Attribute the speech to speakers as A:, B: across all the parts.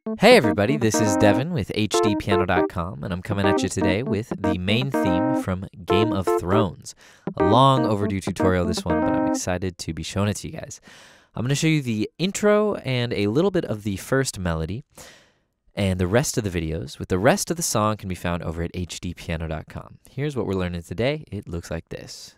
A: Hey everybody, this is Devon with HDpiano.com, and I'm coming at you today with the main theme from Game of Thrones. A long overdue tutorial, this one, but I'm excited to be showing it to you guys. I'm going to show you the intro and a little bit of the first melody, and the rest of the videos with the rest of the song can be found over at HDpiano.com. Here's what we're learning today. It looks like this.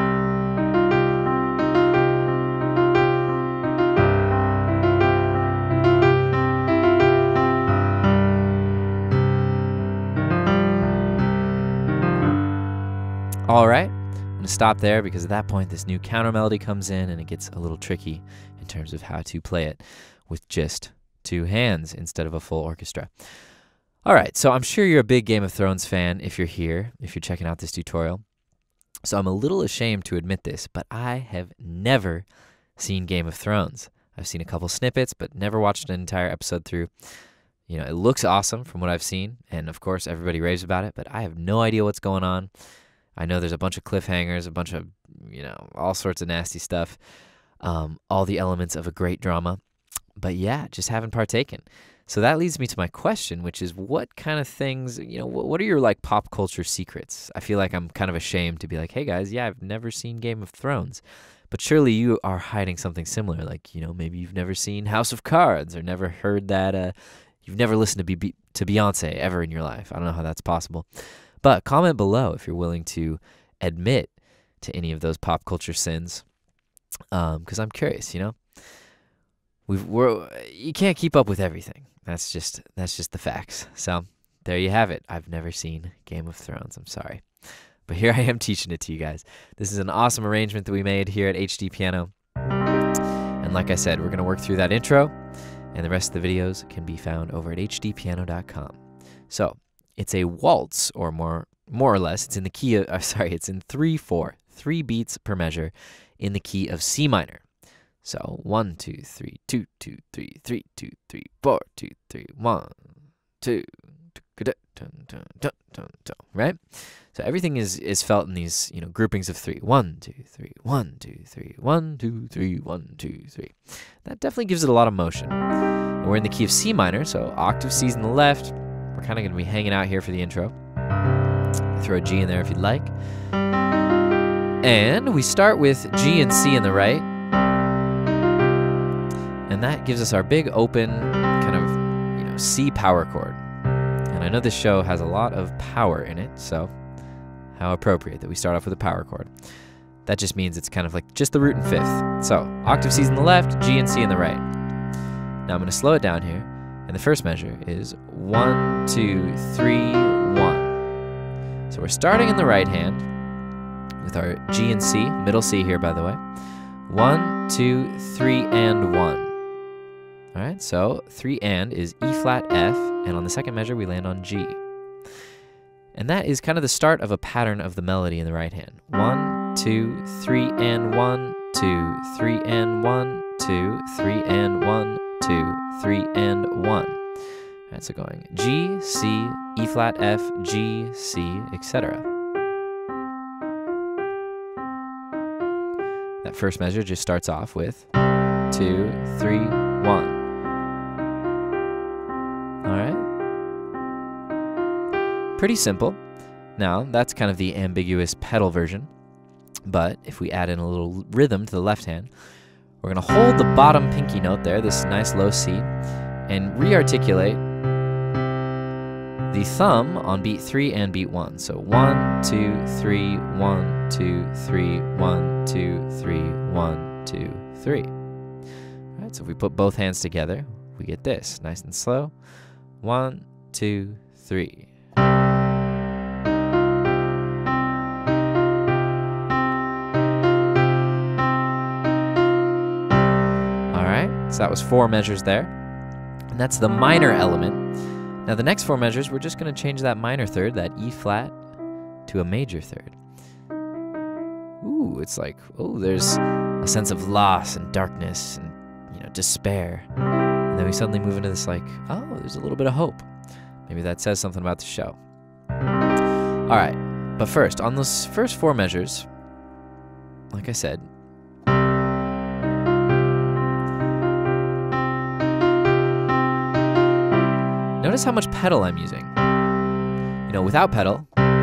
A: All right, I'm going to stop there because at that point this new counter melody comes in and it gets a little tricky in terms of how to play it with just two hands instead of a full orchestra. All right, so I'm sure you're a big Game of Thrones fan if you're here, if you're checking out this tutorial. So I'm a little ashamed to admit this, but I have never seen Game of Thrones. I've seen a couple snippets, but never watched an entire episode through. You know, it looks awesome from what I've seen, and of course everybody raves about it, but I have no idea what's going on. I know there's a bunch of cliffhangers, a bunch of, all sorts of nasty stuff, all the elements of a great drama. But yeah, just haven't partaken. So that leads me to my question, which is what kind of things, what are your like pop culture secrets? I feel like I'm kind of ashamed to be like, hey guys, yeah, I've never seen Game of Thrones. But surely you are hiding something similar, like, maybe you've never seen House of Cards or never heard that, you've never listened to Beyonce ever in your life. I don't know how that's possible. But comment below if you're willing to admit to any of those pop culture sins, because I'm curious. You can't keep up with everything. That's just the facts. So there you have it. I've never seen Game of Thrones. I'm sorry, but here I am teaching it to you guys. This is an awesome arrangement that we made here at HD Piano, and like I said, we're gonna work through that intro, and the rest of the videos can be found over at HDpiano.com. So. It's a waltz, or more or less. It's in the key of, it's in 3/4, 3 beats per measure, in the key of C minor. So 1, 2, 3, 2, 2, 3, 3, 2, 3, 4, 2, 3, 1, 2, right? So everything is felt in these groupings of 3. 1, 2, 3, 1, 2, 3, 1, 2, 3, 1, 2, 3. That definitely gives it a lot of motion. And we're in the key of C minor, so octave C's on the left. We're kind of going to be hanging out here for the intro. Throw a G in there if you'd like. And we start with G and C in the right. And that gives us our big open kind of, C power chord. And I know this show has a lot of power in it, so how appropriate that we start off with a power chord. That just means it's kind of like just the root and fifth. So octave C's in the left, G and C in the right. Now I'm going to slow it down here. And the first measure is 1, 2, 3, 1. So we're starting in the right hand with our G and C, middle C here, by the way. 1, 2, 3, and 1. All right, so 3 and is E flat F, and on the second measure we land on G. And that is kind of the start of a pattern of the melody in the right hand. 1, 2, 3, and 1, 2, 3, and 1, 2, 3, and 1. 2, 3, and 1. All right, so going G, C, E flat, F, G, C, etc. That first measure just starts off with 2, 3, 1. All right. Pretty simple. Now, that's kind of the ambiguous pedal version, but if we add in a little rhythm to the left hand, we're going to hold the bottom pinky note there, this nice low C, and re-articulate the thumb on beat 3 and beat 1. So 1, 2, 3, 1, 2, 3, 1, 2, 3, 1, 2, 3. All right, so if we put both hands together, we get this, nice and slow. 1, 2, 3. So that was 4 measures there, and that's the minor element. Now the next 4 measures, we're just going to change that minor third, that E flat, to a major third. Ooh, it's like, there's a sense of loss and darkness and, despair. And then we suddenly move into this like, there's a little bit of hope. Maybe that says something about the show. All right, but first, on those first 4 measures, like I said, notice how much pedal I'm using. You know, without pedal,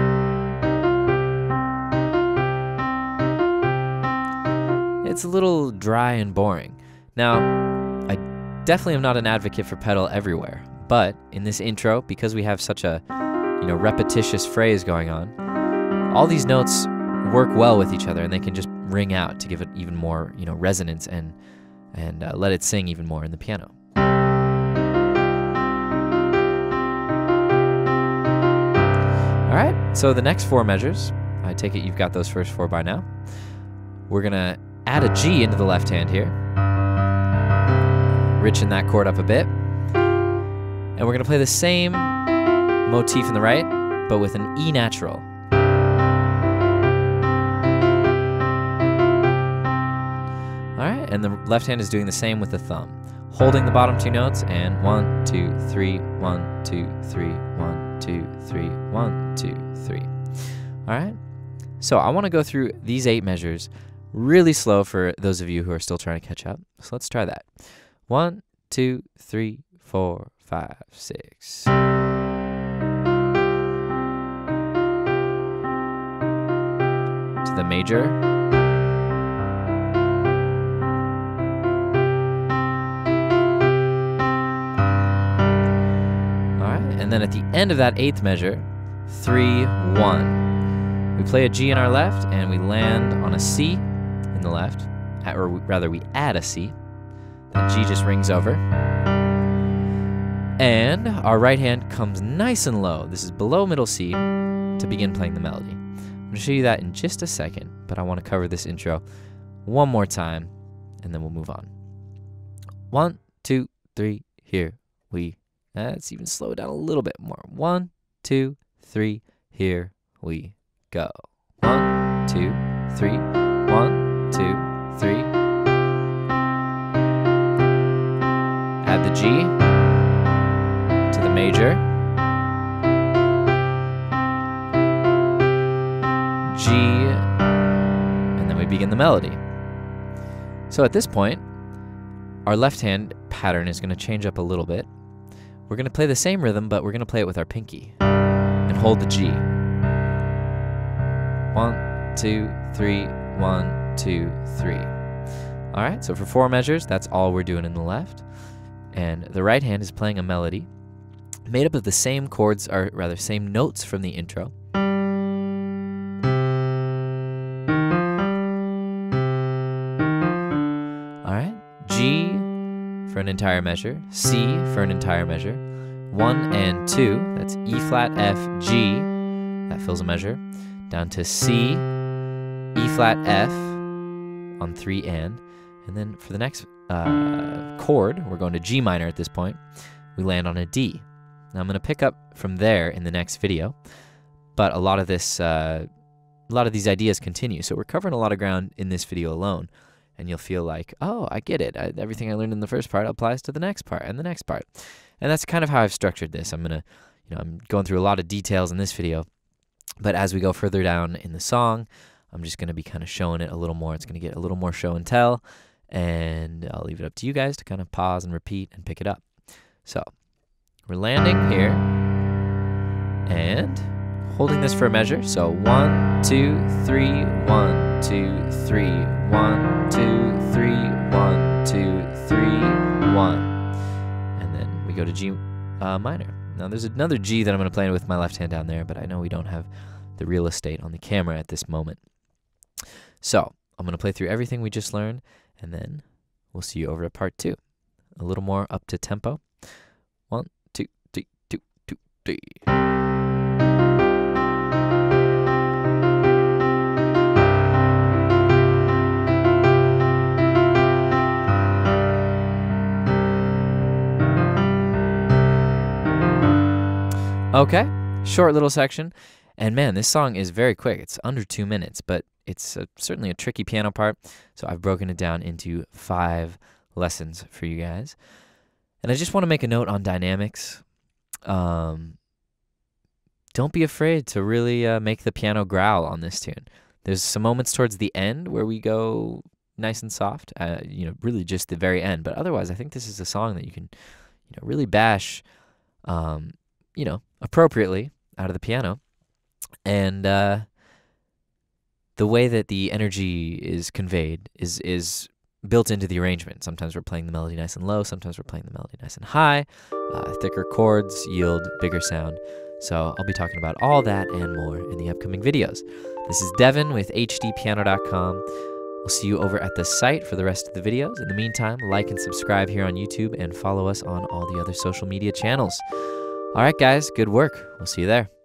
A: it's a little dry and boring. Now, I definitely am not an advocate for pedal everywhere, but in this intro, because we have such a, you know, repetitious phrase going on, all these notes work well with each other, and they can just ring out to give it even more, you know, resonance and let it sing even more in the piano. All right, so the next 4 measures, I take it you've got those first 4 by now. We're gonna add a G into the left hand here, richen that chord up a bit, and we're gonna play the same motif in the right, but with an E natural. All right, and the left hand is doing the same with the thumb, holding the bottom 2 notes, and 1, 2, 3, 1, 2, 3, 1, 2, 3, 1, 2, 3. All right, so I wanna go through these 8 measures really slow for those of you who are still trying to catch up. So let's try that. 1, 2, 3, 4, 5, 6. To the major. And then at the end of that 8th measure, 3, 1. We play a G in our left, and we land on a C in the left, or rather we add a C. That G just rings over. And our right hand comes nice and low. This is below middle C to begin playing the melody. I'm going to show you that in just a second, but I want to cover this intro one more time, and then we'll move on. 1, 2, 3, here we let's even slow it down a little bit more. 1, 2, 3, here we go. 1, 2, 3, 1, 2, 3. Add the G to the major. G, and then we begin the melody. So at this point, our left hand pattern is going to change up a little bit. We're going to play the same rhythm, but we're going to play it with our pinky and hold the G. 1, 2, 3, 1, 2, 3. All right, so for 4 measures, that's all we're doing in the left. And the right hand is playing a melody made up of the same chords, or rather same notes from the intro. All right, G for an entire measure, C for an entire measure, 1 and 2, that's E flat, F, G, that fills a measure, down to C, E flat, F on 3 and then for the next chord, we're going to G minor at this point, we land on a D. Now I'm going to pick up from there in the next video, but a lot of these ideas continue, so we're covering a lot of ground in this video alone. And you'll feel like, oh, I get it. Everything I learned in the first part applies to the next part and the next part. And that's kind of how I've structured this. I'm going through a lot of details in this video, but as we go further down in the song, I'm just going to be kind of showing it a little more. It's going to get a little more show and tell, and I'll leave it up to you guys to kind of pause and repeat and pick it up. So we're landing here and holding this for a measure. So 1, 2, 3, 1, 2, 3, 1, 2, 3, 1, 2, 3, 1. And then we go to G minor. Now there's another G that I'm going to play with my left hand down there, but I know we don't have the real estate on the camera at this moment. So I'm going to play through everything we just learned, and then we'll see you over at part 2. A little more up to tempo. 1, 2, 3, 2, 2, 3. Okay, short little section, and man, this song is very quick. It's under 2 minutes, but it's certainly a tricky piano part, so I've broken it down into 5 lessons for you guys. And I just want to make a note on dynamics. Don't be afraid to really make the piano growl on this tune. There's some moments towards the end where we go nice and soft, really just the very end, but otherwise I think this is a song that you can really bash appropriately out of the piano. And the way that the energy is conveyed is built into the arrangement. Sometimes we're playing the melody nice and low, sometimes we're playing the melody nice and high. Thicker chords yield bigger sound. So I'll be talking about all that and more in the upcoming videos. This is Devon with HDpiano.com. We'll see you over at the site for the rest of the videos. In the meantime, like and subscribe here on YouTube and follow us on all the other social media channels. All right, guys, good work. We'll see you there.